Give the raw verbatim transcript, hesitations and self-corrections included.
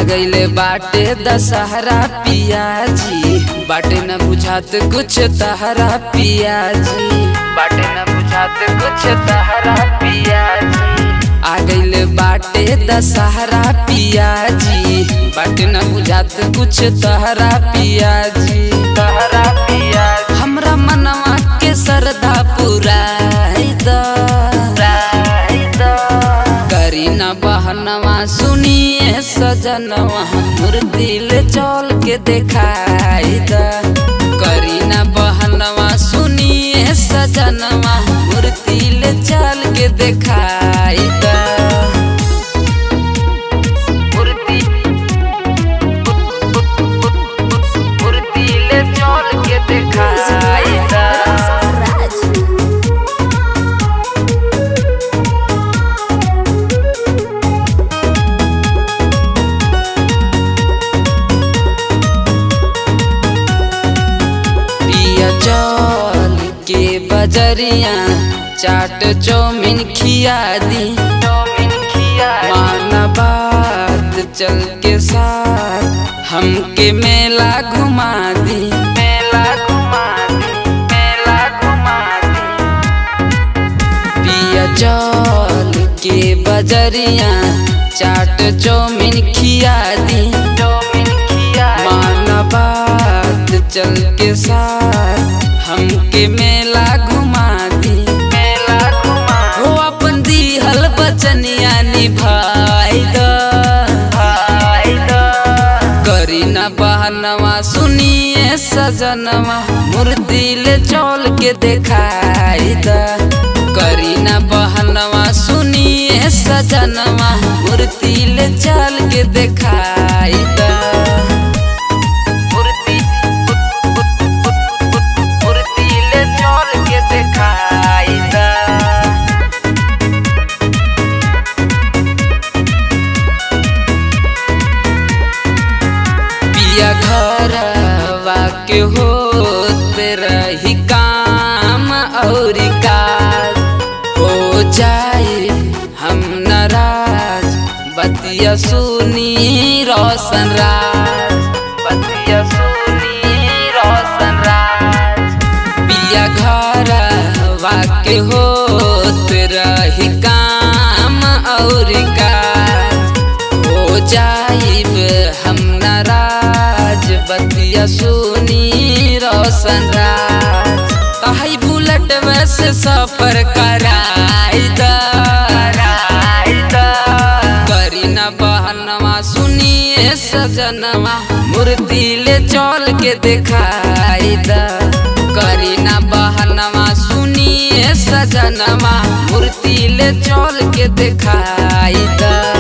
गईले बाटे दशहरा पियाजी, बाटे न बुझात कुछ तहरा पियाजी, बाटे न बुझात कुछ तहरा पियाजी। आ गईले बाटे दशहरा पियाजी, बाटे न बुझात कुछ तहरा पियाजी, तहरा पियाजी। हमरा मनवा के सरदा पुराई द करी न बहनवा सुनिए सजनवा, दिल चौल के देखाई द करी न बहनवा सुनिए सजनवा, दिल चल के देखाई द दिल चौल के देखाई द। चौल के बजरिया चाट चौमिन खिया दी, चौमिन खिया माना बात चल के साथ हमके मेला घुमा दी, मेला घुमा दी, मेला घुमा दी। पिया चौल के बजरिया चाट चौमिन खिया दी, चौमिन खिया माना बात चल के साथ हमके मेला घुमा दी, मेला घुमा हो अपन दिहल बचनिया निभाई द करी न बहनवा सुनिए सजनवा, दिल चौल के देखाई द करी न बहनवा सुनिए सजनवा, दिल चल के देखाई द। घरवा के होते रही काम और काज, हो जाए हम नाराज बतिया सुनी रोशन राज, बतिया सुनी रोशन राज। पिया घरवा के होते रही काम और काज, हो जाए हम नाराज बतिया सुनी रोशन राज। कहीं बुलेट वैसे सफर कराई द करी न बहनवा सुनिए सजनवा, दिल चौल के देखाई द करी न बहनवा सुनिए सजनवा, दिल चौल के देखाई द।